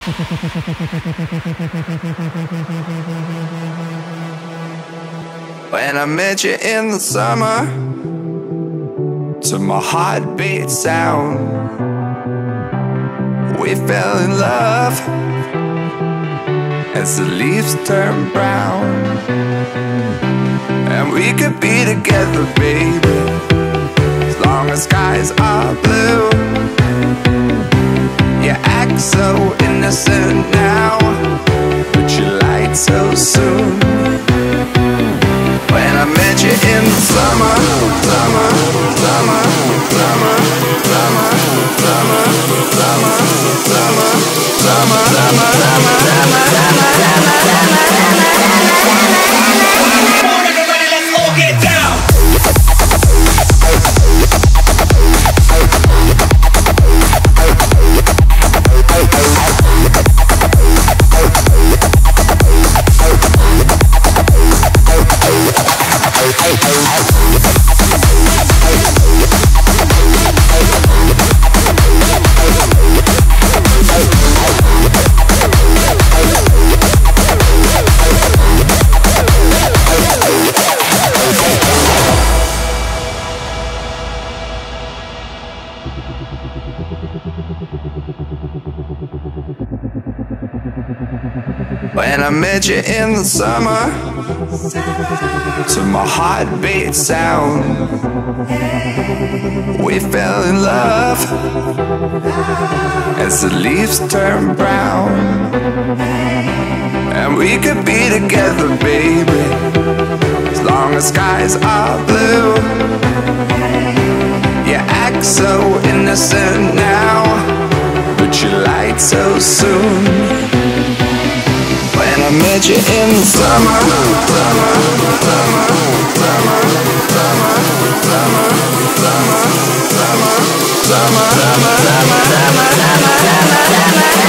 When I met you in the summer, to my heartbeat sound, we fell in love as the leaves turn brown. And we could be together, baby, as long as skies are blue. You act so innocent now, but you lied so soon. When I met you in the summer, summer, summer, summer, summer, summer, summer, summer, summer, summer, Come on, everybody, let's all get down. When I met you in the summer, to my heartbeat sound, we fell in love as the leaves turn brown. And we could be together, baby, as long as skies are blue. You act so innocent now, but you lied so soon. When I met you in the summer, summer, summer, summer, summer, summer, summer, summer, summer, summer, summer, summer, summer, summer.